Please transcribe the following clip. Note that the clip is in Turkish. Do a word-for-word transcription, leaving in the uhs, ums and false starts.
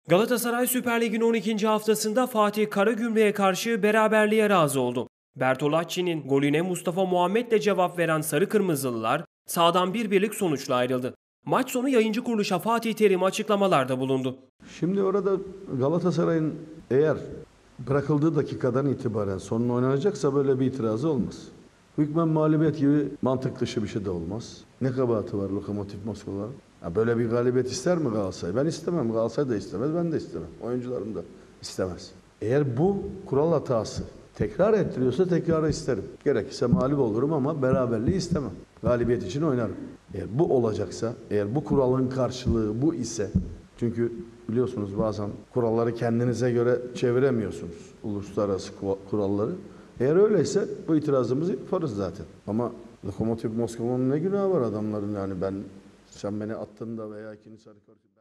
Galatasaray Süper Lig'in on ikinci haftasında Fatih Karagümrük'e karşı beraberliğe razı oldu. Bertolacci'nin golüne Mustafa Muhammed'le cevap veren Sarı Kırmızılılar sahadan bir birlik sonuçla ayrıldı. Maç sonu yayıncı kuruluşa Fatih Terim açıklamalarda bulundu. Şimdi orada Galatasaray'ın eğer bırakıldığı dakikadan itibaren sonun oynanacaksa böyle bir itirazı olmaz. Hükmen mağlubiyet gibi mantık dışı bir şey de olmaz. Ne kabahati var Lokomotiv Moskova? Ya böyle bir galibiyet ister mi Galatasaray? Ben istemem. Galatasaray da istemez, ben de istemem. Oyuncularım da istemez. Eğer bu kural hatası tekrar ettiriyorsa tekrarı isterim. Gerekirse mağlup olurum ama beraberliği istemem. Galibiyet için oynarım. Eğer bu olacaksa, eğer bu kuralın karşılığı bu ise, çünkü biliyorsunuz bazen kuralları kendinize göre çeviremiyorsunuz. Uluslararası kuralları. Eğer öyleyse bu itirazımızı yaparız zaten. Ama Lokomotiv Moskova'nın ne günahı var adamların, yani ben sen beni attın da veya ikinci sarı kart